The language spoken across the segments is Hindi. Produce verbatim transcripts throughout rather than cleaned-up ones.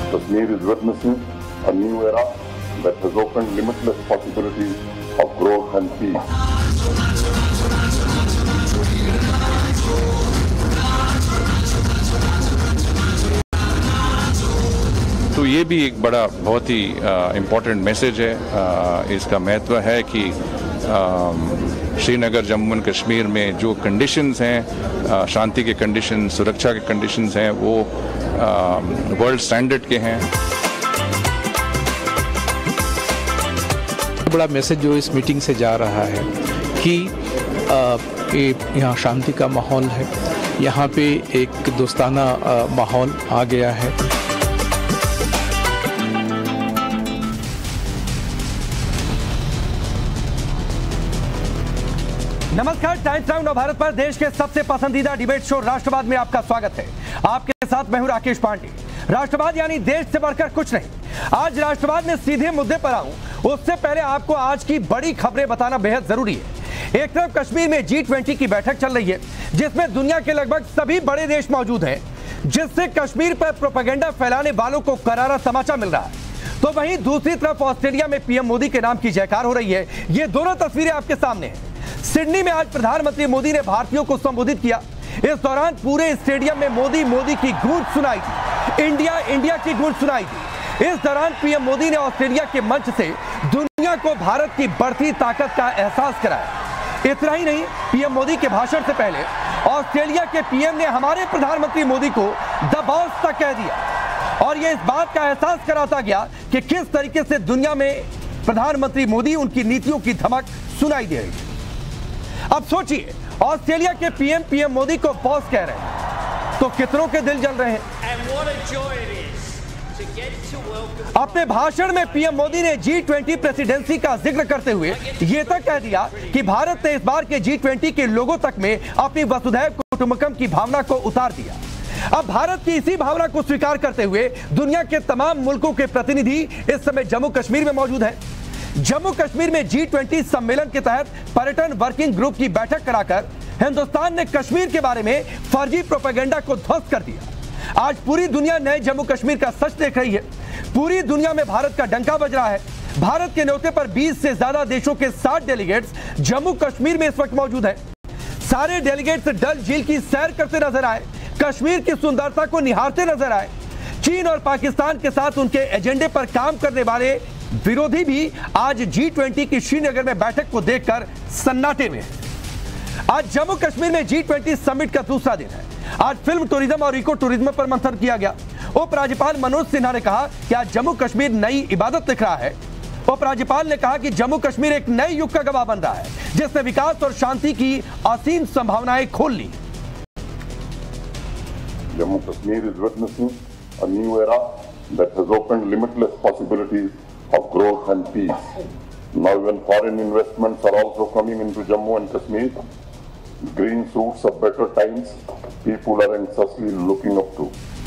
Kashmir is witnessing a new era that has opened limitless possibilities of growth and peace. तो ये भी एक बड़ा बहुत ही इम्पोर्टेंट मैसेज है। आ, इसका महत्व है कि श्रीनगर जम्मू एंड कश्मीर में जो कंडीशंस हैं, शांति के कंडीशन, सुरक्षा के कंडीशंस हैं, वो वर्ल्ड स्टैंडर्ड के हैं। बड़ा मैसेज जो इस मीटिंग से जा रहा है कि यहाँ शांति का माहौल है, यहाँ पे एक दोस्ताना माहौल आ गया है। नमस्कार, टाइम्स नाउ नव भारत पर देश के सबसे पसंदीदा डिबेट शो राष्ट्रवाद में आपका स्वागत है। आपके साथ मैं हूं राकेश पांडे। राष्ट्रवाद यानी देश से बढ़कर कुछ नहीं। आज राष्ट्रवाद में सीधे मुद्दे पर आऊं, उससे पहले आपको आज की बड़ी खबरें बताना बेहद जरूरी है। एक तरफ कश्मीर में जी ट्वेंटी की बैठक चल रही है, जिसमें दुनिया के लगभग सभी बड़े देश मौजूद हैं, जिससे कश्मीर पर प्रोपेगेंडा फैलाने वालों को करारा तमाचा मिल रहा है। तो वहीं दूसरी तरफ ऑस्ट्रेलिया में पीएम मोदी के नाम की जयकार हो रही है। ये दोनों तस्वीरें आपके सामने हैं। सिडनी में आज प्रधानमंत्री मोदी ने भारतीयों को संबोधित किया। इस दौरान पूरे स्टेडियम में मोदी मोदी की गूंज सुनाई दी, इंडिया इंडिया की गूंज सुनाई दी। इस दौरान पीएम मोदी ने ऑस्ट्रेलिया के मंच से दुनिया को भारत की बढ़ती ताकत का एहसास कराया। इतना ही नहीं, पीएम मोदी के भाषण से पहले ऑस्ट्रेलिया के पीएम ने हमारे प्रधानमंत्री मोदी को द बॉस तक कह दिया और यह इस बात का एहसास कराता गया कि किस तरीके से दुनिया में प्रधानमंत्री मोदी, उनकी नीतियों की धमक सुनाई दे रही है। अब सोचिए, ऑस्ट्रेलिया के पीएम पीएम मोदी को बॉस कह रहे हैं, तो कितनों के दिल जल रहे हैं। अपने भाषण में पीएम मोदी ने जी ट्वेंटी प्रेसिडेंसी का जिक्र करते हुए यह तक कह दिया कि भारत ने इस बार के जी ट्वेंटी के लोगों तक में अपनी वसुधैव कुटुंबकम की भावना को उतार दिया। अब भारत की इसी भावना को स्वीकार करते हुए दुनिया के तमाम मुल्कों के प्रतिनिधि इस समय जम्मू कश्मीर में मौजूद हैं। जम्मू कश्मीर में जी ट्वेंटी सम्मेलन के तहत पर्यटन वर्किंग ग्रुप की बैठक कराकर हिंदुस्तान ने कश्मीर के बारे में फर्जी प्रोपेगेंडा को ध्वस्त कर दिया। आज पूरी दुनिया नए जम्मू कश्मीर का सच देख रही है। पूरी दुनिया में भारत का डंका बज रहा है। भारत के न्योते पर बीस से ज्यादा देशों के साठ डेलीगेट्स जम्मू कश्मीर में इस वक्त मौजूद हैं। सारे डेलीगेट्स डल झील की सैर करते नजर आए, कश्मीर की सुंदरता को निहारते नजर आए। चीन और पाकिस्तान के साथ उनके एजेंडे पर काम करने वाले विरोधी भी आज जी ट्वेंटी की श्रीनगर में बैठक को देखकर सन्नाटे में है। आज जम्मू कश्मीर में जी ट्वेंटी समिट का दूसरा दिन है। आज फिल्म टूरिज्म और इको टूरिज्म पर मंथन किया गया। उपराज्यपाल मनोज सिन्हा ने कहा कि आज जम्मू कश्मीर नई इबादत दिख रहा है। उपराज्यपाल ने कहा कि जम्मू कश्मीर एक नए युग का गवाह बन रहा है, जिसने विकास और शांति की असीम संभावनाएं खोल ली। Jammu Kashmir is witnessing a new era that has opened limitless possibilities of growth and peace. Now even foreign investments are also coming into Jammu and Kashmir. Green shoots of better times people are anxiously looking up to.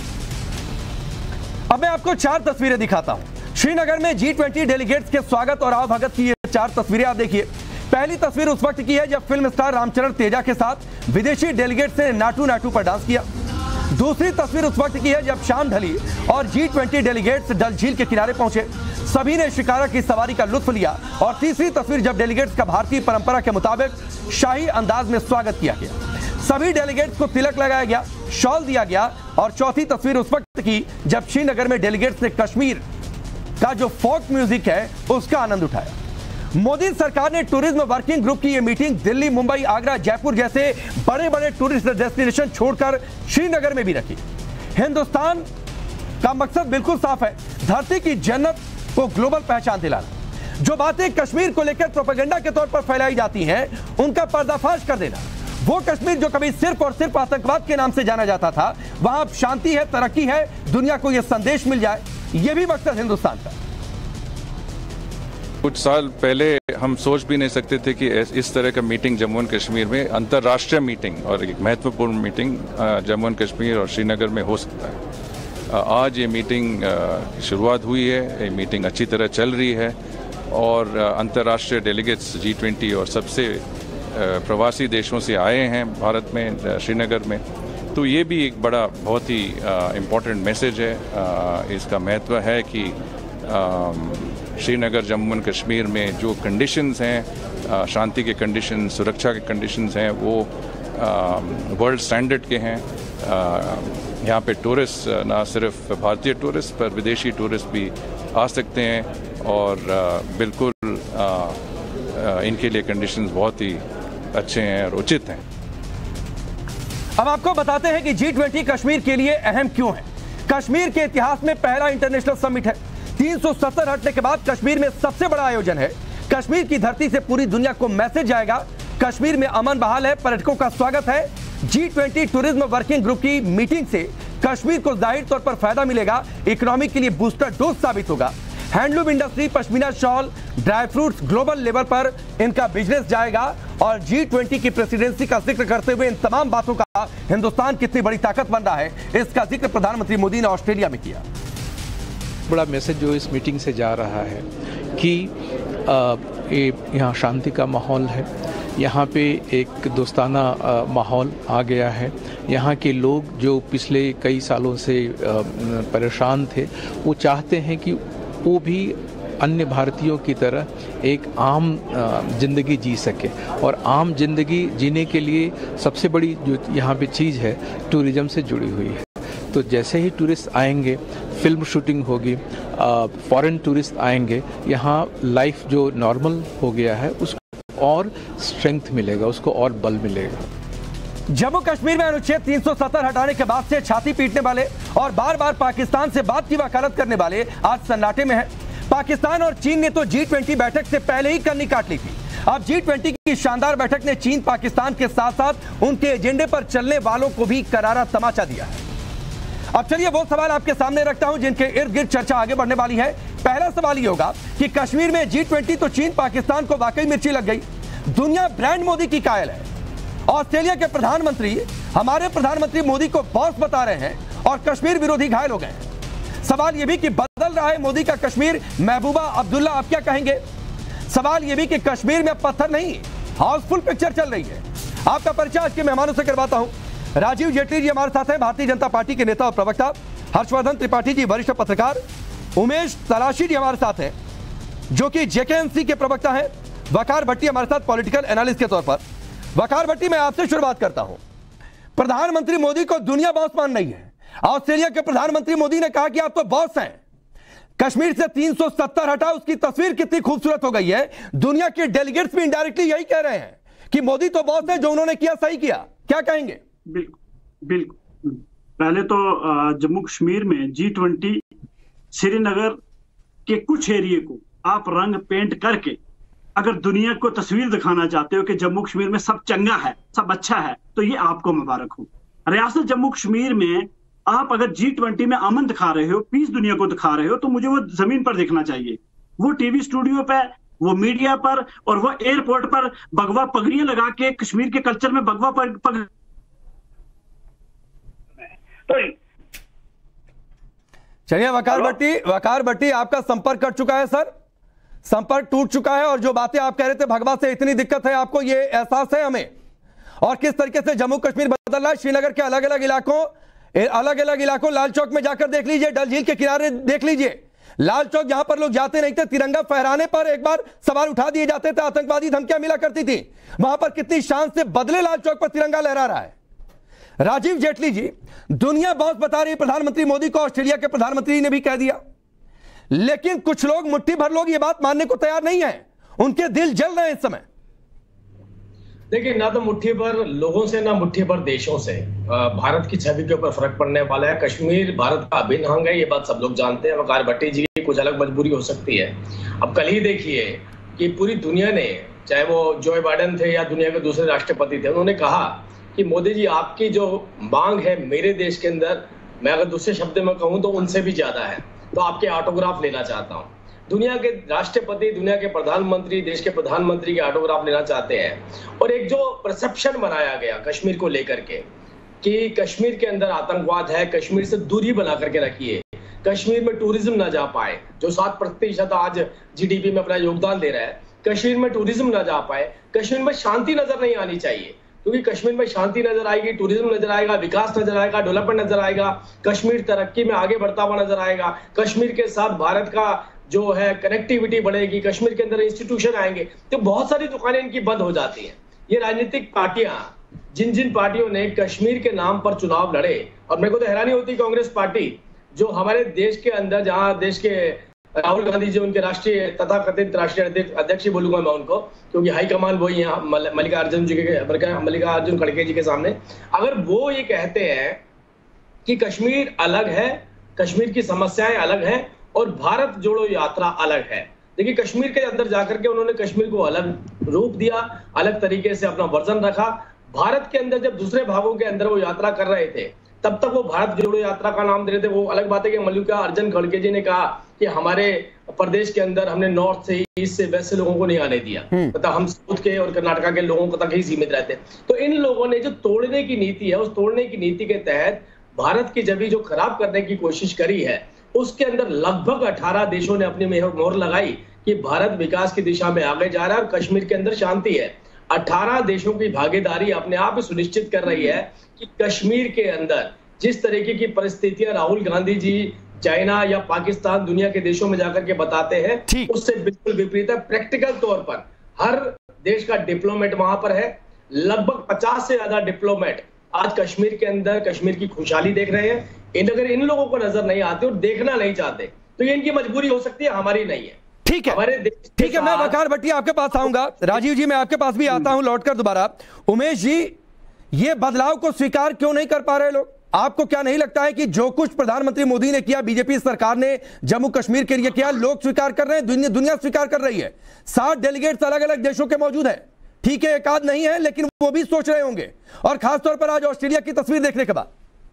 अब मैं आपको चार तस्वीरें दिखाता हूं। श्रीनगर में जी ट्वेंटी डेलीगेट्स के स्वागत और आवभगत की ये चार तस्वीरें आप देखिए। पहली तस्वीर उस वक्त की है जब फिल्म स्टार रामचरण तेजा के साथ विदेशी डेलीगेट्स ने नाटू नाटू पर डांस किया। दूसरी तस्वीर उस वक्त की है जब शाम ढली और जी ट्वेंटी डेलीगेट्स डल झील के किनारे पहुंचे, सभी ने शिकारा की सवारी का लुत्फ लिया। और तीसरी तस्वीर जब डेलीगेट्स का भारतीय परंपरा के मुताबिक शाही अंदाज में स्वागत किया गया, सभी डेलीगेट्स को तिलक लगाया गया, शॉल दिया गया। और चौथी तस्वीर उस वक्त की जब श्रीनगर में डेलीगेट्स ने कश्मीर का जो फोक म्यूजिक है उसका आनंद उठाया। मोदी सरकार ने टूरिज्म वर्किंग ग्रुप की यह मीटिंग दिल्ली, मुंबई, आगरा, जयपुर जैसे बड़े बड़े टूरिस्ट डेस्टिनेशन छोड़कर श्रीनगर में भी रखी। हिंदुस्तान का मकसद बिल्कुल साफ है, धरती की जन्नत को ग्लोबल पहचान दिलाना। जो बातें कश्मीर को लेकर प्रोपेगेंडा के तौर पर फैलाई जाती हैं, उनका पर्दाफाश कर देना। वो कश्मीर जो कभी सिर्फ और सिर्फ आतंकवाद के नाम से जाना जाता था, वहां अब शांति है, तरक्की है, दुनिया को यह संदेश मिल जाए, यह भी मकसद हिंदुस्तान का। कुछ साल पहले हम सोच भी नहीं सकते थे कि इस तरह का मीटिंग जम्मू एंड कश्मीर में, अंतर्राष्ट्रीय मीटिंग और एक महत्वपूर्ण मीटिंग जम्मू एंड कश्मीर और श्रीनगर में हो सकता है। आज ये मीटिंग की शुरुआत हुई है, ये मीटिंग अच्छी तरह चल रही है और अंतर्राष्ट्रीय डेलीगेट्स जी ट्वेंटी और सबसे प्रवासी देशों से आए हैं भारत में, श्रीनगर में। तो ये भी एक बड़ा बहुत ही इम्पोर्टेंट मैसेज है। आ, इसका महत्व है कि श्रीनगर जम्मू एंड कश्मीर में जो कंडीशंस हैं, शांति के कंडीशन, सुरक्षा के कंडीशंस हैं, वो वर्ल्ड स्टैंडर्ड के हैं। यहाँ पे टूरिस्ट ना सिर्फ भारतीय टूरिस्ट पर विदेशी टूरिस्ट भी आ सकते हैं और आ, बिल्कुल आ, आ, इनके लिए कंडीशंस बहुत ही अच्छे हैं और उचित हैं। अब आपको बताते हैं कि जी ट्वेंटी कश्मीर के लिए अहम क्यों है। कश्मीर के इतिहास में पहला इंटरनेशनल समिट है। तीन सौ सत्तर हटने के बाद कश्मीर में सबसे बड़ा आयोजन है। कश्मीर की धरती से पूरी दुनिया को मैसेज जाएगा, कश्मीर में अमन बहाल है, पर्यटकों का स्वागत है। G twenty tourism working group की मीटिंग से कश्मीर को जाहिर तौर पर फायदा मिलेगा, इकोनॉमी के लिए बूस्टर डोज साबित होगा। Handloom industry, pashmina shawl, dry fruits, global level पर इनका बिजनेस जाएगा। और जी ट्वेंटी की प्रेसिडेंसी का जिक्र करते हुए इन तमाम बातों का हिंदुस्तान कितनी बड़ी ताकत बन रहा है, इसका जिक्र प्रधानमंत्री मोदी ने ऑस्ट्रेलिया में किया। बड़ा मैसेज जो इस मीटिंग से जा रहा है कि यहाँ शांति का माहौल है, यहाँ पे एक दोस्ताना माहौल आ गया है। यहाँ के लोग जो पिछले कई सालों से परेशान थे, वो चाहते हैं कि वो भी अन्य भारतीयों की तरह एक आम ज़िंदगी जी सके। और आम ज़िंदगी जीने के लिए सबसे बड़ी जो यहाँ पे चीज़ है, टूरिज़्म से जुड़ी हुई है। तो जैसे ही टूरिस्ट आएंगे, फिल्म शूटिंग होगी, फॉरेन टूरिस्ट आएंगे, यहाँ लाइफ जो नॉर्मल हो गया है उसको और स्ट्रेंथ मिलेगा, उसको और बल मिलेगा। जम्मू कश्मीर में अनुच्छेद तीन सौ सत्तर हटाने के बाद से छाती पीटने वाले और बार बार पाकिस्तान से बात की वकालत करने वाले आज सन्नाटे में हैं। पाकिस्तान और चीन ने तो जी ट्वेंटी बैठक से पहले ही कन्नी काट ली थी। अब जी ट्वेंटी की शानदार बैठक ने चीन, पाकिस्तान के साथ साथ उनके एजेंडे पर चलने वालों को भी करारा तमाचा दिया है। अब चलिए वो सवाल आपके सामने रखता हूं जिनके इर्द गिर्द चर्चा आगे बढ़ने वाली है। पहला सवाल ये होगा कि कश्मीर में जी ट्वेंटी तो चीन, पाकिस्तान को वाकई मिर्ची लग गई। दुनिया ब्रांड मोदी की कायल है। ऑस्ट्रेलिया के प्रधानमंत्री हमारे प्रधानमंत्री मोदी को बॉस बता रहे हैं और कश्मीर विरोधी घायल हो गए। सवाल यह भी कि बदल रहा है मोदी का कश्मीर। महबूबा अब्दुल्ला आप क्या कहेंगे? सवाल यह भी कि कश्मीर में पत्थर नहीं, हाउसफुल पिक्चर चल रही है। आपका परिचय आज के मेहमानों से करवाता हूं। राजीव जेटली जी हमारे साथ हैं, भारतीय जनता पार्टी के नेता और प्रवक्ता। हर्षवर्धन त्रिपाठी जी वरिष्ठ पत्रकार। उमेश तलाशी जी हमारे साथ हैं जो कि जेकेएमसी के प्रवक्ता हैं। वकार भट्टी हमारे साथ पॉलिटिकल एनालिस्ट के तौर पर। वकार भट्टी, मैं आपसे शुरुआत करता हूं। प्रधानमंत्री मोदी को दुनिया बॉस मान रही है। ऑस्ट्रेलिया के प्रधानमंत्री मोदी ने कहा कि आप तो बॉस हैं। कश्मीर से तीन सौ सत्तर हटा, उसकी तस्वीर कितनी खूबसूरत हो गई है। दुनिया के डेलीगेट्स भी इनडायरेक्टली यही कह रहे हैं कि मोदी तो बॉस है, जो उन्होंने किया सही किया। क्या कहेंगे? बिल्कुल बिल्कुल। पहले तो जम्मू कश्मीर में जी ट्वेंटी श्रीनगर के कुछ एरिया को आप रंग पेंट करके अगर दुनिया को तस्वीर दिखाना चाहते हो कि जम्मू कश्मीर में सब चंगा है, सब अच्छा है, तो ये आपको मुबारक हो। रियासत जम्मू कश्मीर में आप अगर जी ट्वेंटी में अमन दिखा रहे हो, पीस दुनिया को दिखा रहे हो, तो मुझे वो जमीन पर दिखना चाहिए। वो टीवी स्टूडियो पे, वो मीडिया पर और वो एयरपोर्ट पर भगवा पगड़ियां लगा के कश्मीर के कल्चर में भगवा पग, पग... चलिए वकार भट्टी, वकार भट्टी आपका संपर्क कर चुका है सर, संपर्क टूट चुका है। और जो बातें आप कह रहे थे भगवा से इतनी दिक्कत है आपको, ये एहसास है हमें। और किस तरीके से जम्मू कश्मीर बदल रहा है। श्रीनगर के अलग अलग इलाकों अलग अलग इलाकों लाल चौक में जाकर देख लीजिए, डल झील के किनारे देख लीजिए। लाल चौक जहां पर लोग जाते नहीं थे, तिरंगा फहराने पर एक बार सवाल उठा दिए जाते थे, आतंकवादी धमकियां मिला करती थी। वहां पर कितनी शान से बदले लाल चौक पर तिरंगा लहरा रहा है। राजीव जेटली जी, दुनिया बॉस बता रही प्रधानमंत्री मोदी को, ऑस्ट्रेलिया के प्रधानमंत्री ने भी कह दिया, लेकिन कुछ लोग, मुट्ठी भर लोग, ये बात मानने को तैयार नहीं है। उनके दिल जल रहे हैं इस समय। देखिए, ना तो मुट्ठी भर लोगों से, ना मुट्ठी भर देशों से भारत की छवि के ऊपर फर्क पड़ने वाला है। कश्मीर भारत का अभिन्न अंग है, ये बात सब लोग जानते हैं। वकार भट्टी जी की कुछ अलग मजबूरी हो सकती है। अब कल ही देखिए कि पूरी दुनिया ने, चाहे वो जो बाइडेन थे या दुनिया के दूसरे राष्ट्रपति थे, उन्होंने कहा कि मोदी जी आपकी जो मांग है मेरे देश के अंदर, मैं अगर दूसरे शब्द में कहूँ तो उनसे भी ज्यादा है, तो आपके ऑटोग्राफ लेना चाहता हूँ। दुनिया के राष्ट्रपति, दुनिया के प्रधानमंत्री, देश के प्रधानमंत्री के ऑटोग्राफ लेना चाहते हैं। और एक जो परसेप्शन बनाया गया कश्मीर को लेकर के कि कश्मीर के अंदर आतंकवाद है, कश्मीर से दूरी बना करके रखिए, कश्मीर में टूरिज्म ना जा पाए, जो सात प्रतिशत आज जीडीपी में अपना योगदान दे रहा है, कश्मीर में टूरिज्म ना जा पाए, कश्मीर में शांति नजर नहीं आनी चाहिए। क्योंकि कश्मीर में शांति नजर आएगी, टूरिज्म नजर आएगा, विकास नजर आएगा, डेवलपमेंट नजर आएगा, कश्मीर तरक्की में आगे बढ़ता हुआ नजर आएगा, कश्मीर के साथ भारत का जो है कनेक्टिविटी बढ़ेगी, कश्मीर के अंदर इंस्टीट्यूशन आएंगे, तो बहुत सारी दुकानें इनकी बंद हो जाती हैं। ये राजनीतिक पार्टियां, जिन जिन पार्टियों ने कश्मीर के नाम पर चुनाव लड़े, और मेरे को तो हैरानी होती कांग्रेस पार्टी जो हमारे देश के अंदर, जहां देश के राहुल गांधी जी उनके राष्ट्रीय तथा कथित राष्ट्रीय अध्यक्ष ही बोलूंगा मैं उनको, क्योंकि हाईकमान वही है मल्लिकार्जुन जी के मल्लिकार्जुन खड़गे जी के सामने, अगर वो ये कहते हैं कि कश्मीर अलग है, कश्मीर की समस्याएं अलग हैं और भारत जोड़ो यात्रा अलग है। देखिए कश्मीर के अंदर जाकर के उन्होंने कश्मीर को अलग रूप दिया, अलग तरीके से अपना वर्जन रखा। भारत के अंदर जब दूसरे भागों के अंदर वो यात्रा कर रहे थे तब तक वो भारत जोड़ो यात्रा का नाम दे रहे थे। वो अलग बात है कि मल्लिकार्जुन खड़गे जी ने कहा कि हमारे प्रदेश के अंदर हमने नॉर्थ से, ईस्ट से, वेस्ट से लोगों को नहीं आने दिया, मतलब हम साउथ के और कर्नाटका के लोगों को तक ही सीमित रहते। तो इन लोगों ने जो तोड़ने की नीति है, उस तोड़ने की नीति के तहत भारत की जमी जो खराब करने की कोशिश करी है, उसके अंदर लगभग अठारह देशों ने अपनी मोहर लगाई कि भारत विकास की दिशा में आगे जा रहा है और कश्मीर के अंदर शांति है। अठारह देशों की भागीदारी अपने आप ही सुनिश्चित कर रही है कि कश्मीर के अंदर जिस तरीके की परिस्थितियां राहुल गांधी जी चाइना या पाकिस्तान दुनिया के देशों में जाकर के बताते हैं, उससे बिल्कुल विपरीत है। प्रैक्टिकल तौर पर हर देश का डिप्लोमेट वहां पर है, लगभग पचास से ज्यादा डिप्लोमेट आज कश्मीर के अंदर कश्मीर की खुशहाली देख रहे हैं। इन अगर इन लोगों को नजर नहीं आते और देखना नहीं चाहते तो ये इनकी मजबूरी हो सकती है, हमारी नहीं है। ठीक है, ठीक है, मैं वकार भट्टी आपके पास आऊंगा। राजीव जी मैं आपके पास भी आता हूं लौटकर दोबारा। उमेश जी, ये बदलाव को स्वीकार क्यों नहीं कर पा रहे लोग? आपको क्या नहीं लगता है कि जो कुछ प्रधानमंत्री मोदी ने किया, बीजेपी सरकार ने जम्मू कश्मीर के लिए किया, लोग स्वीकार कर रहे हैं, दुनिया, दुनिया स्वीकार कर रही है। सात डेलीगेट्स अलग अलग देशों के मौजूद है, ठीक है, एक आध नहीं है, लेकिन वो भी सोच रहे होंगे, और खासतौर पर आज ऑस्ट्रेलिया की तस्वीर देखने के बाद।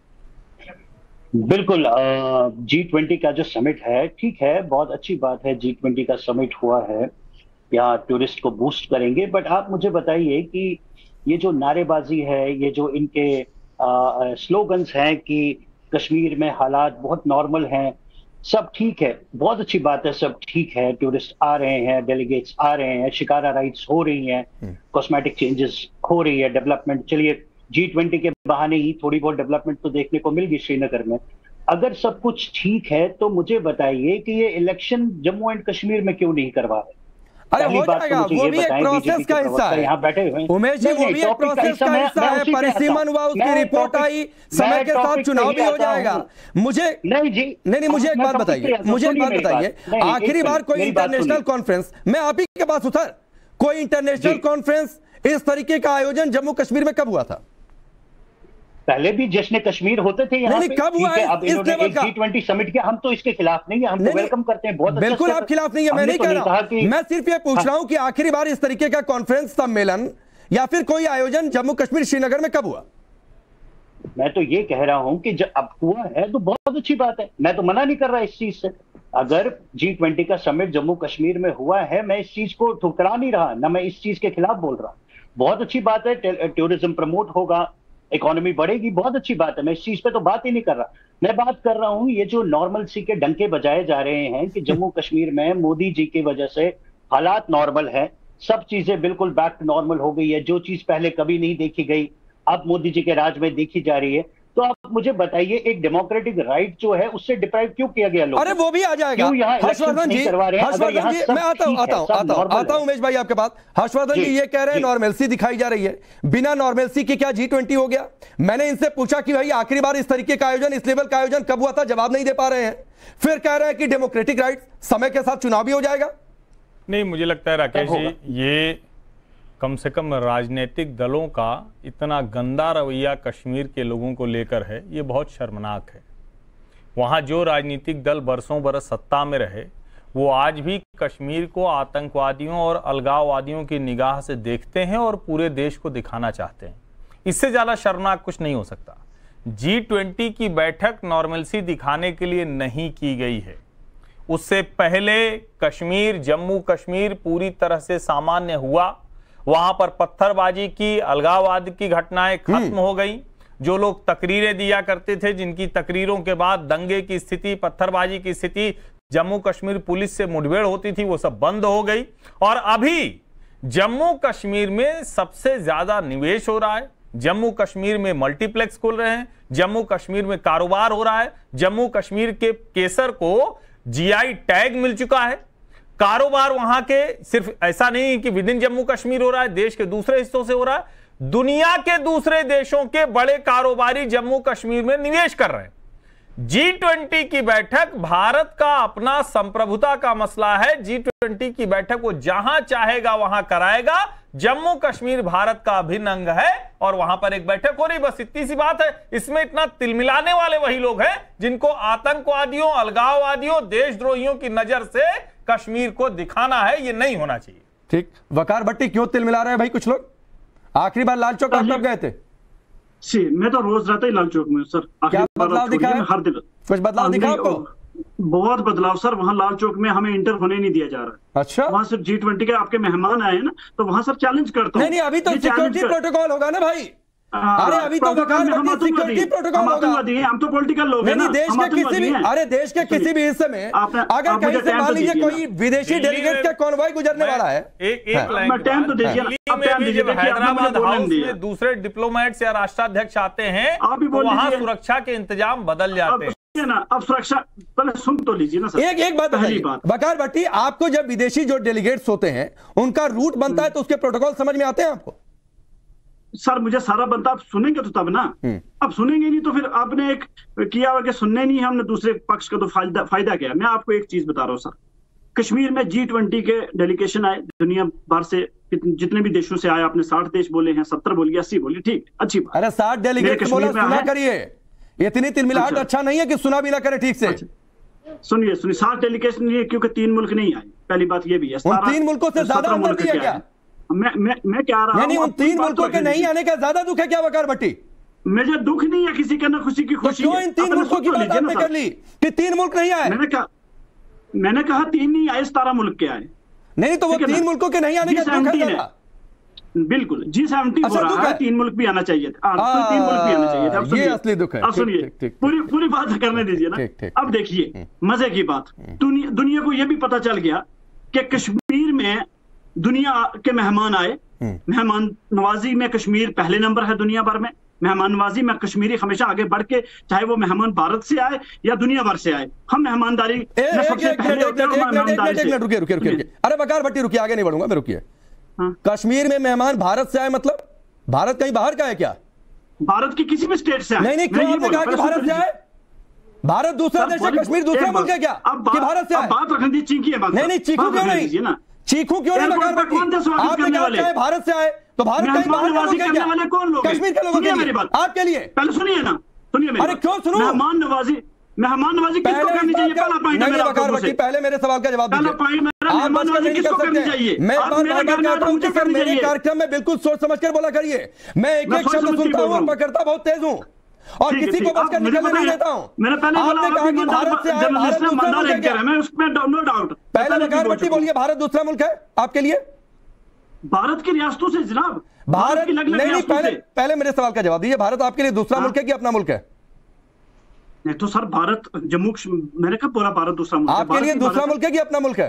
बिल्कुल, जी ट्वेंटी का जो समिट है, ठीक है, बहुत अच्छी बात है, जी ट्वेंटी का समिट हुआ है, यहाँ टूरिस्ट को बूस्ट करेंगे। बट आप मुझे बताइए कि ये जो नारेबाजी है, ये जो इनके स्लोगन्स हैं कि कश्मीर में हालात बहुत नॉर्मल हैं, सब ठीक है, बहुत अच्छी बात है, सब ठीक है, टूरिस्ट आ रहे हैं, डेलीगेट्स आ रहे हैं, शिकारा राइट्स हो रही हैं, कॉस्मेटिक चेंजेस हो रही है, डेवलपमेंट, चलिए जी ट्वेंटी के बहाने ही थोड़ी बहुत डेवलपमेंट तो देखने को मिल गई श्रीनगर में। अगर सब कुछ ठीक है तो मुझे बताइए कि ये इलेक्शन जम्मू एंड कश्मीर में क्यों नहीं करवा रहे? अरे हो जाएगा, वो भी एक प्रोसेस का हिस्सा है। यहाँ बैठे हुए उमेश जी, वो भी एक प्रोसेस का हिस्सा है। परिसीमन हुआ, उसकी रिपोर्ट आई, समय के साथ चुनाव भी हो जाएगा। मुझे नहीं जी, नहीं नहीं मुझे एक बात बताइए, मुझे एक बात बताइए, आखिरी बार कोई इंटरनेशनल कॉन्फ्रेंस, मैं आप ही के पास हूं सर, कोई इंटरनेशनल कॉन्फ्रेंस इस तरीके का आयोजन जम्मू कश्मीर में कब हुआ था? पहले भी जश्न कश्मीर होते थे यहाँ पे, कब हुआ है? अब इन्होंने एक जी ट्वेंटी समिट किया, हम तो इसके खिलाफ नहीं है, हम तो वेलकम करते हैं, बहुत बिल्कुल आप खिलाफ नहीं है, मैं नहीं कह रहा हूं, मैं सिर्फ ये पूछ रहा हूं कि आखिरी बार इस तरीके का कॉन्फ्रेंस, सम्मेलन या फिर कोई आयोजन जम्मू कश्मीर श्रीनगर में कब हुआ? मैं तो ये कह रहा हूं कि जब अब हुआ है तो बहुत अच्छी बात है, मैं तो मना नहीं कर रहा इस चीज से। अगर जी ट्वेंटी का समिट जम्मू कश्मीर में हुआ है, मैं इस चीज को ठुकरा नहीं रहा, ना मैं इस चीज के खिलाफ बोल रहा, बहुत अच्छी बात है, टूरिज्म प्रमोट होगा, इकोनॉमी बढ़ेगी, बहुत अच्छी बात है, मैं इस चीज पे तो बात ही नहीं कर रहा। मैं बात कर रहा हूं ये जो नॉर्मल सी के डंके बजाए जा रहे हैं कि जम्मू कश्मीर में मोदी जी की वजह से हालात नॉर्मल है, सब चीजें बिल्कुल बैक टू नॉर्मल हो गई है, जो चीज पहले कभी नहीं देखी गई अब मोदी जी के राज में देखी जा रही है। तो आप मुझे बताइए, एक डेमोक्रेटिक राइट जो है उससे डिप्राइव क्यों किया गया? लोग अरे वो भी आ जाएगा। हर्षवर्धन जी, हर्षवर्धन जी, मैं आता हूं आता हूं आता हूं आता हूं उमेश भाई आपके पास। हर्षवर्धन जी ये कह रहे हैं नॉर्मलसी दिखाई जा रही है, बिना नॉर्मलसी के क्या जी ट्वेंटी हो गया? मैंने इनसे पूछा कि भाई आखिरी बार इस तरीके का आयोजन, इस लेवल का आयोजन कब हुआ था? जवाब नहीं दे पा रहे हैं। फिर कह रहे हैं कि डेमोक्रेटिक राइट, समय के साथ चुनाव भी हो जाएगा। नहीं, मुझे लगता है राकेश जी, ये कम से कम राजनीतिक दलों का इतना गंदा रवैया कश्मीर के लोगों को लेकर है, ये बहुत शर्मनाक है। वहाँ जो राजनीतिक दल बरसों बरस सत्ता में रहे, वो आज भी कश्मीर को आतंकवादियों और अलगाववादियों की निगाह से देखते हैं और पूरे देश को दिखाना चाहते हैं। इससे ज़्यादा शर्मनाक कुछ नहीं हो सकता। जी ट्वेंटी की बैठक नॉर्मलसी दिखाने के लिए नहीं की गई है, उससे पहले कश्मीर, जम्मू कश्मीर पूरी तरह से सामान्य हुआ। वहां पर पत्थरबाजी की, अलगाववाद की घटनाएं खत्म हो गई। जो लोग तकरीरें दिया करते थे, जिनकी तकरीरों के बाद दंगे की स्थिति, पत्थरबाजी की स्थिति, जम्मू कश्मीर पुलिस से मुठभेड़ होती थी, वो सब बंद हो गई। और अभी जम्मू कश्मीर में सबसे ज्यादा निवेश हो रहा है, जम्मू कश्मीर में मल्टीप्लेक्स खोल रहे हैं, जम्मू कश्मीर में कारोबार हो रहा है, जम्मू कश्मीर के केसर को जीआई टैग मिल चुका है। कारोबार वहां के सिर्फ ऐसा नहीं कि विद इन जम्मू कश्मीर हो रहा है, देश के दूसरे हिस्सों से हो रहा है, दुनिया के दूसरे देशों के बड़े कारोबारी जम्मू कश्मीर में निवेश कर रहे हैं। जी ट्वेंटी की बैठक भारत का अपना संप्रभुता का मसला है। जी ट्वेंटी की बैठक वो जहां चाहेगा वहां कराएगा। जम्मू कश्मीर भारत का अभिन्न अंग है और वहां पर एक बैठक हो रही, बस इतनी सी बात है। इसमें इतना तिलमिलाने वाले वही लोग हैं जिनको आतंकवादियों, अलगाववादियों, देशद्रोहियों की नजर से कश्मीर को दिखाना है। ये नहीं होना चाहिए। ठीक, वकार भट्टी क्यों तिलमिला रहे हैं भाई कुछ लोग? आखिरी बार लाल चौक आप कब गए थे? सी मैं तो रोज रहता ही लाल चौक में सर। क्या बदलाव दिखा है? हर दिन कुछ बदलाव दिखा आपको? बहुत बदलाव सर। वहाँ लाल चौक में हमें इंटर होने नहीं दिया जा रहा है। अच्छा, वहाँ सिर्फ जी ट्वेंटी के आपके मेहमान आए हैं ना, तो वहाँ सर चैलेंज करता हूँ। नहीं नहीं, अभी तो सिक्योरिटी प्रोटोकॉल होगा ना भाई। अरे अभी तो सिक्योरिटी प्रोटोकॉल होगा। हम तो पॉलिटिकल लोग हैं ना। देश के किसी भी अरे देश के किसी भी हिस्से में अगर कहीं से मान लीजिए कोई विदेशी डेलीगेट का कॉन्वॉय गुजरने वाला है, एक एक लाइन टाइम तो दीजिए ना। हैदराबाद हाउस में दूसरे डिप्लोमेट्स या राष्ट्राध्यक्ष आते हैं, वहां सुरक्षा के इंतजाम बदल जाते हैं ना। अब सुरक्षा पहले सुन तो लीजिए ना सर। एक एक बात पहली बात वकार भट्टी, आपको जब विदेशी जो डेलीगेट्स होते हैं उनका रूट बनता है तो उसके प्रोटोकॉल समझ में आते हैं आपको? सर मुझे सारा बनता, आप सुनेंगे तो तब ना। अब सुनेंगे नहीं तो फिर आपने एक किया हुआ कि सुनने नहीं है, हमने दूसरे पक्ष का तो फायदा फायदा क्या। मैं आपको एक चीज बता रहा हूँ सर, कश्मीर में जी ट्वेंटी के डेलीगेशन आए दुनिया भर से, जितने भी देशों से आए। आपने साठ देश बोले हैं, सत्तर बोलिए, अस्सी बोलिए, ठीक अच्छी बात। अरे साठ डेलीगेट बोला, सुना करिए। इतनी तिलमिलाहट अच्छा नहीं है कि सुना भी ना करे ठीक से। सुनिए सुनिए, साठ डेलीगेशन नहीं है क्योंकि तीन मुल्क नहीं आए, पहली बात ये भी है। तीन मुल्कों से ज्यादा अंदर भी है क्या? मैं मैं मैं क्या रहा हूं उन तीन मुल्कों के नहीं आने का ज्यादा दुख है क्या वकार भट्टी? मुझे दुख नहीं है किसी के, ना खुशी की खुशी। क्यों इन तीन मुल्कों की बात आपने कर ली कि तीन मुल्क नहीं आए? मैंने कहा मैंने कहा तीन नहीं आए, सतारह मुल्क के आए। नहीं तो वो तीन मुल्कों के नहीं आने का दुख है। बिल्कुल, जी सेवेंटी हो रहा है, तीन मुल्क भी आना चाहिए था। तीन मुल्क भी आना चाहिए था। ये असली दुख है। अब सुनिए, पूरी पूरी बात करने दीजिए ना। अब देखिए मजे की बात, दुनिया को यह भी पता चल गया कि कश्मीर में दुनिया के मेहमान आए। मेहमान नवाजी में कश्मीर पहले नंबर है दुनिया भर में। मेहमान नवाजी में कश्मीरी हमेशा आगे बढ़ के, चाहे वो मेहमान भारत से आए या दुनिया भर से आए, हम मेहमानदारी में सबसे पहले होते हैं। रुकिए रुकिए रुकिए, अरे वकार भट्टी रुकिए, आगे नहीं बढ़ूंगा मैं, रुकिए। कश्मीर में मेहमान भारत से आए मतलब भारत कहीं बाहर का है क्या? भारत की किसी भी स्टेट से आए। नहीं नहीं, क्यों आपने कहा कि भारत से आए? भारत दूसरा देश है, कश्मीर दूसरा मुल्क है क्या कि भारत से आए? बात रखने दी, चीखी है बात। नहीं नहीं, चीखू क्यों नहीं? चीखू क्यों नहीं? वकार भट्टी, आपने कहा चाहे भारत से आए तो भारत कहीं बाहर का मुल्क है क्या? वाले कौन लोग? कश्मीर के लोगों के लिए, आपके लिए। पहले सुनिए ना, सुनिए मेरी। अरे क्यों सुनो? मेहमान नवाजी, मेहमान नवाजी किसको करनी चाहिए? पहला पॉइंट मेरा। वकार भट्टी, पहले मेरे सवाल का जवाब दीजिए। आप मेहमान नवाजी किसको करनी चाहिए? मैं मेरे कार्यक्रम में बिल्कुल सोच समझ कर बोला करिए। मैं एक एक शब्द सुनता हूँ, पकड़ता बहुत तेज हूँ और किसी को बचकर निकलने नहीं देता हूँ। मैंने पहले आपने कहा कि भारत से आए, भारत दूसरा मुल्क है क्या? मैं उसमें नो डाउट। पहले वकार भट्टी बोलिए, भारत दूसरा मुल्क है आपके लिए? भारत की रियासतों से जनाब, भारत की नहीं नहीं, पहले पहले मेरे सवाल का जवाब दीजिए। भारत आपके लिए दूसरा मुल्क है कि अपना मुल्क है? नहीं तो सर, भारत जम्मू, मैंने कब बोला भारत दूसरा मुल्क है? आपके लिए दूसरा मुल्क है कि अपना मुल्क है?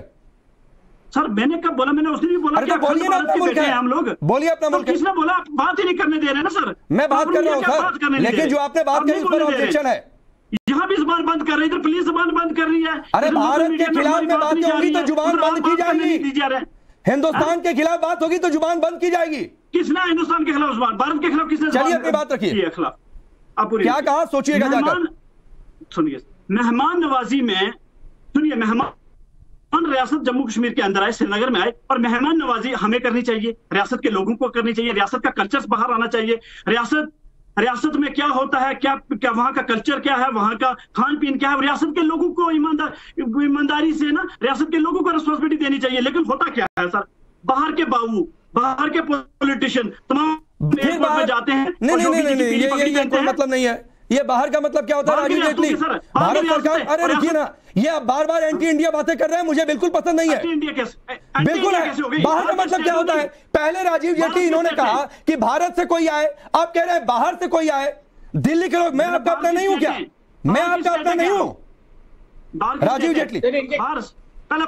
सर मैंने कब बोला? मैंने उसने भी बोला कि बोलिए ना अपना मुल्क है। हम लोग बोलिए अपना मुल्क है। किसने बोला? बात ही नहीं करने दे रहे ना सर। मैं बात कर रहा हूँ सर, लेकिन जो आपने बात करी उस पर ऑब्जेक्शन है। यहाँ भी जुबान बंद कर रही है, इधर पुलिस जुबान बंद कर रही है। अरे भारत के खिलाफ में बातें होगी तो जुबान बंद की जाएगी। हिंदुस्तान के खिलाफ बात होगी तो जुबान बंद की जाएगी। किसने हिंदुस्तान के खिलाफ जुबान? भारत के खिलाफ किसने? चलिए अपनी बात रखिए। खिलाफ आप क्या कहा सोचिएगा जाकर। सुनिए, मेहमान नवाजी में सुनिए, मेहमान रियासत जम्मू कश्मीर के अंदर आए, श्रीनगर में आए, और मेहमान नवाजी हमें करनी चाहिए, रियासत के लोगों को करनी चाहिए। रियासत का कल्चर बाहर आना चाहिए। रियासत रियासत में क्या होता है, क्या क्या वहां का कल्चर क्या है, वहां का खान पीन क्या है, रियासत के लोगों को ईमानदार ईमानदारी से ना रियासत के लोगों को रिस्पॉन्सिबिलिटी देनी चाहिए। लेकिन होता क्या है सर, बाहर के बाबू, बाहर के पॉलिटिशियन तमाम एयरपोर्ट पे जाते हैं। नहीं नहीं नहीं नहीं, ये ये ये कोई मतलब नहीं है। ये बाहर का मतलब क्या होता है राजीव जेटली? भारत सरकार, अरे रुकिए ना, ये आप बार बार एंटी इंडिया बातें कर रहे हैं, मुझे बिल्कुल पसंद नहीं है। बिल्कुल है। बाहर का मतलब क्या होता है? पहले राजीव जेटली इन्होंने कहा कि भारत से कोई आए, आप कह रहे हैं बाहर से कोई आए। दिल्ली के लोग, मैं आपका अपना नहीं हूं क्या? मैं आपका अपना नहीं हूं राजीव जेटली? पहले पूरी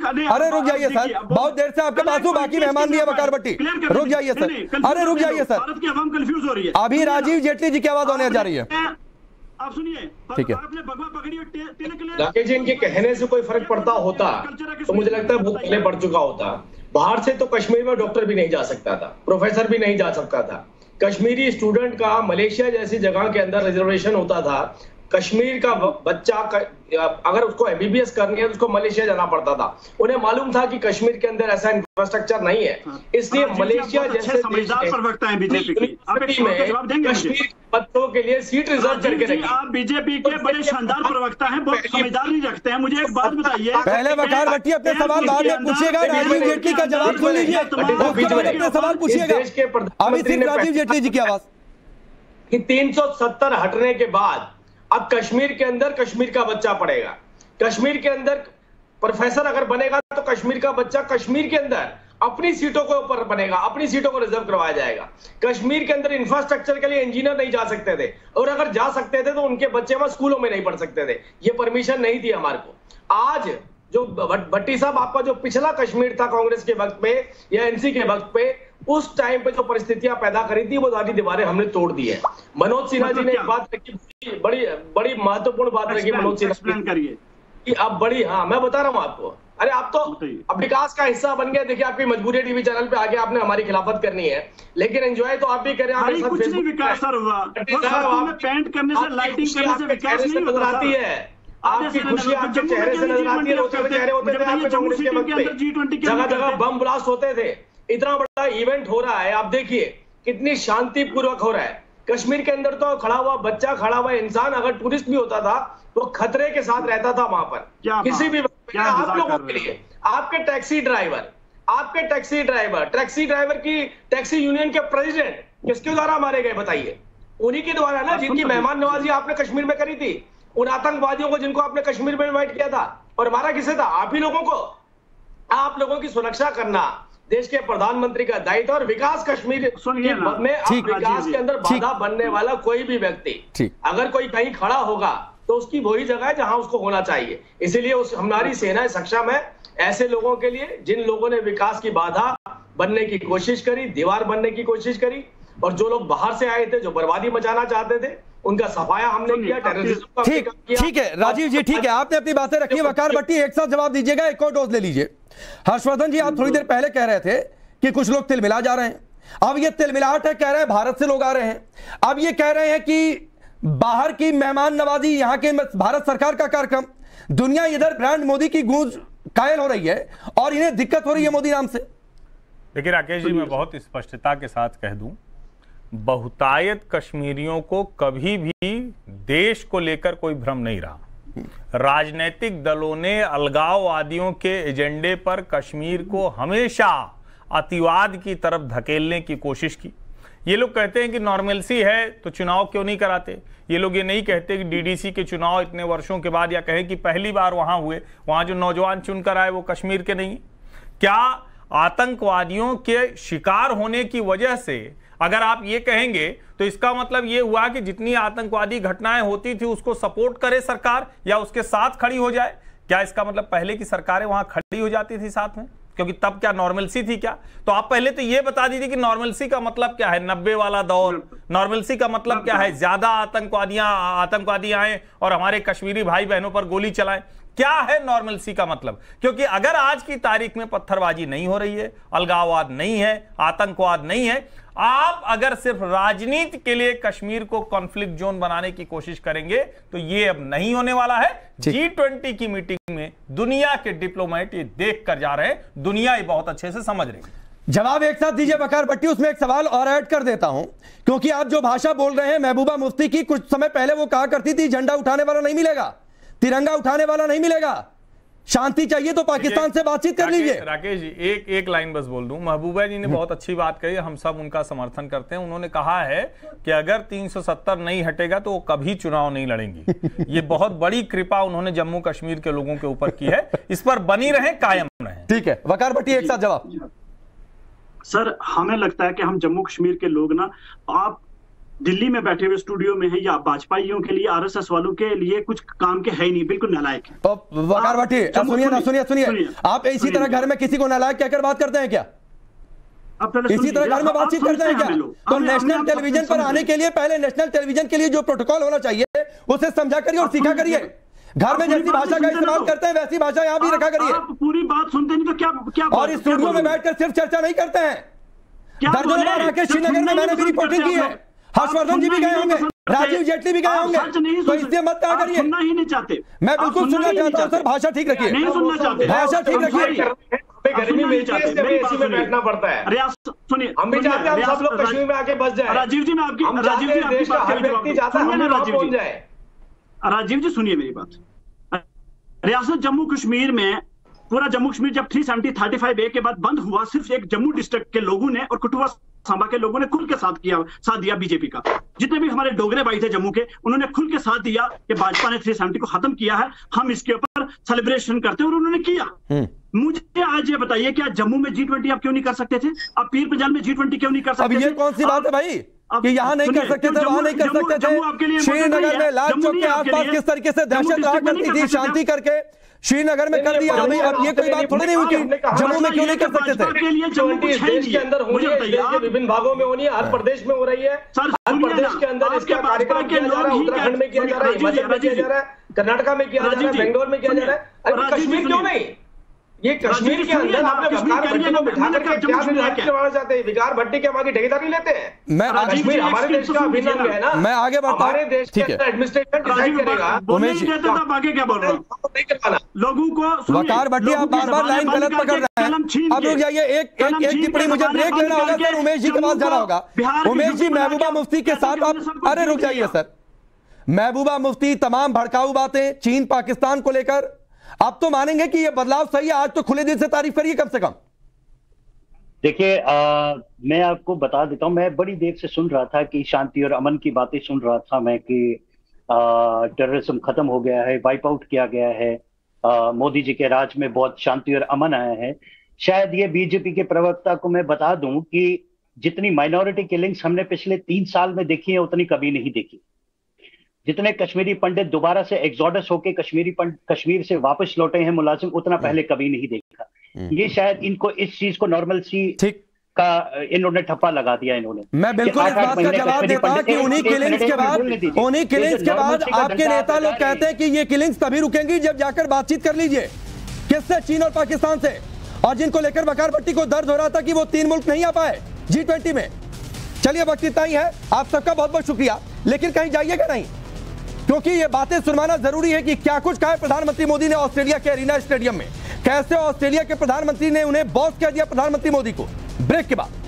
अरे रुक जाइए सर, बहुत देर से आपके पास हूँ, बाकी मेहमान भी है वकार भट्टी, रुक जाइए सर, अरे रुक जाइए सर, भारत की आवाम कंफ्यूज हो रही है। अभी राजीव जेटली जी की आवाज होने जा रही है। आप सुनिए, ठीक है, आपने भगवा पकड़ी और तिलक ले, राकेश जी, इनके कहने से कोई फर्क पड़ता होता तो मुझे लगता है बहुत पहले पड़ चुका होता। बाहर से तो कश्मीर में डॉक्टर भी नहीं जा सकता था, प्रोफेसर भी नहीं जा सकता था। कश्मीरी स्टूडेंट का मलेशिया जैसी जगह के अंदर रिजर्वेशन होता था। कश्मीर का बच्चा अगर उसको एमबीबीएस करनी है तो उसको मलेशिया जाना पड़ता था। उन्हें मालूम था कि कश्मीर के अंदर ऐसा इंफ्रास्ट्रक्चर नहीं है, इसलिए मलेशिया जैसे समझदार प्रवक्ता है बीजेपी की, आप एक सवाल का जवाब देंगे कश्मीर बच्चों के लिए सीट रिजर्व करके रखी। आप बीजेपी के बड़े शानदार प्रवक्ता हैं, बहुत समझदार नहीं रखते हैं। मुझे एक बात बताइए, पहले वकार भट्टी अपने सवाल बाद में पूछिएगा, राजीव जेटली का जवाब सुन लीजिए, अपने सवाल पूछिएगा। अभी सिर्फ राजीव जेटली जी की आवाज कि तीन सौ सत्तर हटने के बाद अब कश्मीर के अंदर कश्मीर का बच्चा पढ़ेगा। कश्मीर के अंदर प्रोफेसर अगर बनेगा तो कश्मीर का बच्चा कश्मीर के अंदर अपनी सीटों के ऊपर बनेगा, अपनी सीटों को रिजर्व करवाया जाएगा। कश्मीर के अंदर इंफ्रास्ट्रक्चर के लिए इंजीनियर नहीं जा सकते थे, और अगर जा सकते थे तो उनके बच्चे वहां स्कूलों में नहीं पढ़ सकते थे, ये परमिशन नहीं थी हमारे को। आज जो भट्टी साहब, आपका जो पिछला कश्मीर था कांग्रेस के वक्त पे या एनसी के वक्त पे, उस टाइम पे जो परिस्थितियां पैदा करी थी वो सारी दीवारें हमने तोड़ दी है। मनोज सिन्हा जी ने एक बात रखी, बड़ी बड़ी महत्वपूर्ण बात रखी मनोज सिन्हा करिए कि अब बड़ी, हाँ मैं बता रहा हूँ आपको, अरे आप तो अब विकास का हिस्सा बन गए। देखिए आपकी मजबूरी टीवी चैनल पे आके आपने हमारी खिलाफत करनी है, लेकिन एंजॉय तो आप भी करें। आप कुछ नहीं विकास सर हुआ, पेंट करने से, लाइटिंग करने से विकास नहीं होता है। आपकी खुशी आपके चेहरे से नजर आती है, रोते हुए चेहरे होते थे आपके कांग्रेस के वक्त पे, जगह जगह बम ब्लास्ट होते थे। इतना बड़ा इवेंट हो रहा है, आप देखिए कितनी शांतिपूर्वक हो रहा है। कश्मीर के अंदर तो खड़ा हुआ बच्चा, खड़ा हुआ इंसान अगर टूरिस्ट भी होता था तो खतरे के साथ रहता था वहां पर, किसी भी आप लोगों के लिए। आपके टैक्सी ड्राइवर, आपके टैक्सी ड्राइवर टैक्सी ड्राइवर की टैक्सी यूनियन के प्रेसिडेंट किसके द्वारा मारे गए बताइए? उन्हीं के द्वारा ना, जिनकी मेहमान नवाजी आपने कश्मीर में करी थी, उन आतंकवादियों को जिनको आपने कश्मीर में इनवाइट किया था। और मारा किसे था? आप ही लोगों को। आप लोगों की सुरक्षा करना देश के प्रधानमंत्री का दायित्व, और विकास कश्मीर में विकास के अंदर बाधा बनने वाला कोई भी व्यक्ति अगर कोई कहीं खड़ा होगा तो उसकी वही जगह है जहां उसको होना चाहिए। इसीलिए उस हमारी सेना सक्षम है ऐसे लोगों के लिए जिन लोगों ने विकास की बाधा बनने की कोशिश करी, दीवार बनने की कोशिश करी, और जो लोग बाहर से आए थे जो बर्बादी मचाना चाहते थे उनका सफाया हमने किया, टेररिज्म का ठीक ठीक है राजीव जी, ठीक है, आपने अपनी बातें रखी। वकार भट्टी एक साथ जवाब दीजिएगा, एक और डोज ले लीजिए। हर्षवर्धन जी, आप थोड़ी देर पहले कह रहे थे कि कुछ लोग तिलमिला जा रहे हैं, अब ये तिलमिलाहट है, कह रहे हैं भारत से लोग आ रहे हैं, अब ये कह रहे हैं कि बाहर की मेहमान नवाजी, यहाँ के भारत सरकार का कार्यक्रम, दुनिया इधर ब्रांड मोदी की गूंज कायल हो रही है और इन्हें दिक्कत हो रही है मोदी नाम से। देखिए राकेश जी, मैं बहुत स्पष्टता के साथ कह दूं, बहुतायत कश्मीरियों को कभी भी देश को लेकर कोई भ्रम नहीं रहा। राजनीतिक दलों ने अलगाववादियों के एजेंडे पर कश्मीर को हमेशा अतिवाद की तरफ धकेलने की कोशिश की। ये लोग कहते हैं कि नॉर्मलसी है तो चुनाव क्यों नहीं कराते। ये लोग ये नहीं कहते कि डीडीसी के चुनाव इतने वर्षों के बाद, या कहें कि पहली बार वहां हुए, वहां जो नौजवान चुनकर आए वो कश्मीर के नहीं। क्या आतंकवादियों के शिकार होने की वजह से अगर आप ये कहेंगे तो इसका मतलब ये हुआ कि जितनी आतंकवादी घटनाएं होती थी उसको सपोर्ट करे सरकार या उसके साथ खड़ी हो जाए? क्या इसका मतलब पहले की सरकारें वहां खड़ी हो जाती थी साथ में? क्योंकि तब क्या नॉर्मलसी थी क्या? तो आप पहले तो ये बता दीजिए कि नॉर्मलसी का मतलब क्या है। नब्बे वाला दौर, नॉर्मलसी का मतलब क्या है? ज्यादा आतंकवादियां आतंकवादी आए और हमारे कश्मीरी भाई बहनों पर गोली चलाएं। क्या है नॉर्मलसी का मतलब? क्योंकि अगर आज की तारीख में पत्थरबाजी नहीं हो रही है, अलगाववाद नहीं है, आतंकवाद नहीं है, आप अगर सिर्फ राजनीति के लिए कश्मीर को कॉन्फ्लिक्ट जोन बनाने की कोशिश करेंगे तो ये अब नहीं होने वाला है। जी ट्वेंटी की मीटिंग में दुनिया के डिप्लोमेट ये देख कर जा रहे हैं, दुनिया ये बहुत अच्छे से समझ रही है। जवाब एक साथ दीजिए वकार भट्टी, उसमें एक सवाल और ऐड कर देता हूं, क्योंकि आप जो भाषा बोल रहे हैं महबूबा मुफ्ती की, कुछ समय पहले वो कहा करती थी झंडा उठाने वाला नहीं मिलेगा, तिरंगा उठाने वाला नहीं मिलेगा, शांति चाहिए तो पाकिस्तान से बातचीत कर लीजिए। राकेश जी, एक एक लाइन बस बोल दूं। महबूबा जी ने बहुत अच्छी बात कही, हम सब उनका समर्थन करते हैं। उन्होंने कहा है कि अगर तीन सौ सत्तर नहीं हटेगा तो वो कभी चुनाव नहीं लड़ेंगी। ये बहुत बड़ी कृपा उन्होंने जम्मू कश्मीर के लोगों के ऊपर की है, इस पर बनी रहे, कायम रहे। ठीक है, वकार भट्टी एक साथ जवाब। सर, हमें लगता है कि हम जम्मू कश्मीर के लोग ना, आप दिल्ली में बैठे हुए स्टूडियो में है या भाजपाइयों के लिए, आरएसएस वालों के लिए कुछ काम के है ही नहीं, बिल्कुल नालायक है। वकार भट्टी सुनिए ना, सुनिए सुनिए आप इसी तरह घर में किसी को नालायक कहकर बात करते हैं क्या? इसी तरह घर में बातचीत करते हैं क्या? तो नेशनल टेलीविजन पर आने के लिए पहले नेशनल टेलीविजन के लिए जो प्रोटोकॉल होना चाहिए उसे समझा करिए और सीखा करिए। घर में जैसी भाषा का इस्तेमाल करते हैं वैसी भाषा यहाँ भी रखा करिए। पूरी बात सुनते नहीं तो क्या क्या और इस स्टूडियो में बैठकर सिर्फ चर्चा नहीं करते हैं। दर्जनों बार आके श्रीनगर में मैंने भी रिपोर्टिंग की है, हर्षवर्धन जी भी गए होंगे, राजीव जेटली भी गए होंगे, तो इससे मत कहा करिए। सुनना ही नहीं चाहते। मैं बिल्कुल सुनना चाहता हूँ सर, भाषा ठीक रखिए, नहीं सुनना चाहते, भाषा ठीक रखिए। गर्मी मिलती है इसलिए हमें एसी में बैठना पड़ता है। अरे सुनिए, हम भी चाहते हैं हम सब लोग कश्मीर में आके बस जाए। राजीव जी, मैं आपकी राजीव जी आपकी बात का जवाब दूं। राजीव जी राजीव जी सुनिए मेरी बात। रियासत जम्मू कश्मीर में पूरा जम्मू कश्मीर जब तीन सौ सत्तर पैंतीस ए के बाद बंद हुआ, सिर्फ एक जम्मू डिस्ट्रिक्ट के लोगों ने और कठुआ सांबा के लोगों ने खुल के साथ किया साथ दिया बीजेपी का। जितने भी हमारे डोगरे भाई थे जम्मू के, उन्होंने खुल के साथ दिया कि भाजपा ने तीन सौ सत्तर को खत्म किया है, हम इसके ऊपर सेलिब्रेशन करते हैं, और उन्होंने किया। मुझे आज ये बताइए कि आज जम्मू में जी ट्वेंटी आप क्यों नहीं कर सकते थे? आप पीर पंजाल में जी ट्वेंटी क्यों नहीं कर सकते? अब ये कौन सी बात है भाई कि यहाँ नहीं कर सकते थे, वहां नहीं कर सकते थे? श्रीनगर में लाल चौक के आसपास किस तरीके से दहशत रहा करती थी, शांति करके श्रीनगर में कर दिया। अभी अब ये कोई बात थोड़ी नहीं हुई कि जम्मू में क्यों नहीं कर सकते थे? देश के अंदर हो रही है, देश के विभिन्न भागों में हो रही है, हर प्रदेश में हो रही है, हर प्रदेश के अंदर इसका कार्यक्रम किया जा रहा है, उत्तराखंड में किया जा रहा है, हिमाचल में किया जा रहा है, कर्नाटका में किया जा रहा है, बेंगलोर में किया जा रहा है। अरे कश्मीर क्यों नहीं? ये कश्मीर के अंदर आपने विकार भट्टी को बिठा करके क्या विकास करवाना चाहते हैं? विकार भट्टी के हमारी ठेकेदारी लेते हैं। मैं कश्मीर हमारे देश का अभिन्न अंग है ना। मैं आगे बढ़ता हूं, हमारे देश के अंदर एडमिनिस्ट्रेशन डिसाइड करेगा। उमेश जी आगे क्या बोल रहा हूं, नहीं करवाना लोगों को। वकार भट्टी आप बार बार लाइन गलत पकड़ रहे हैं। अब रुक जाइए, एक एक एक टिप्पणी मुझे ब्रेक लेना होगा सर, उमेश जी के पास जाना होगा। उमेश जी महबूबा मुफ्ती के साथ आप, अरे रुक जाइए सर, महबूबा मुफ्ती तमाम भड़काऊ बातें चीन पाकिस्तान को लेकर, आप तो मानेंगे कि ये बदलाव सही है? आज तो खुले दिल से तारीफ करिए कम से कम। देखिए, मैं आपको बता देता हूं, मैं बड़ी देर से सुन रहा था कि शांति और अमन की बातें सुन रहा था मैं कि टेररिज्म खत्म हो गया है, वाइप आउट किया गया है, आ, मोदी जी के राज में बहुत शांति और अमन आया है। शायद ये बीजेपी के प्रवक्ता को मैं बता दूं कि जितनी माइनॉरिटी किलिंग्स हमने पिछले तीन साल में देखी है उतनी कभी नहीं देखी। जितने कश्मीरी पंडित दोबारा से एग्जॉडस होके कश्मीरी पंडित कश्मीर से वापस लौटे हैं मुलाजिम, उतना पहले कभी नहीं देखा। ये शायद इनको इस चीज को नॉर्मल सी का इन्होंने ठप्पा लगा दिया इन्होंने। मैं बिल्कुल इस बात का जवाब देता कि उन्हीं किलिंग्स के बाद उन्हीं किलिंग्स के बाद आपके नेता लोग कहते हैं कि ये किलिंग्स तभी रुकेंगी जब जाकर बातचीत कर लीजिए। किससे? चीन और पाकिस्तान से। और जिनको लेकर वकार भट्टी को दर्द हो रहा था कि वो तीन मुल्क नहीं आ पाए जी ट्वेंटी में। चलिए वक्त इतना ही है, आप सबका बहुत बहुत शुक्रिया, लेकिन कहीं जाइएगा नहीं, क्योंकि ये बातें सुनवाना जरूरी है कि क्या कुछ कहा प्रधानमंत्री मोदी ने ऑस्ट्रेलिया के एरिना स्टेडियम में, कैसे ऑस्ट्रेलिया के प्रधानमंत्री ने उन्हें बॉस कह दिया प्रधानमंत्री मोदी को। ब्रेक के बाद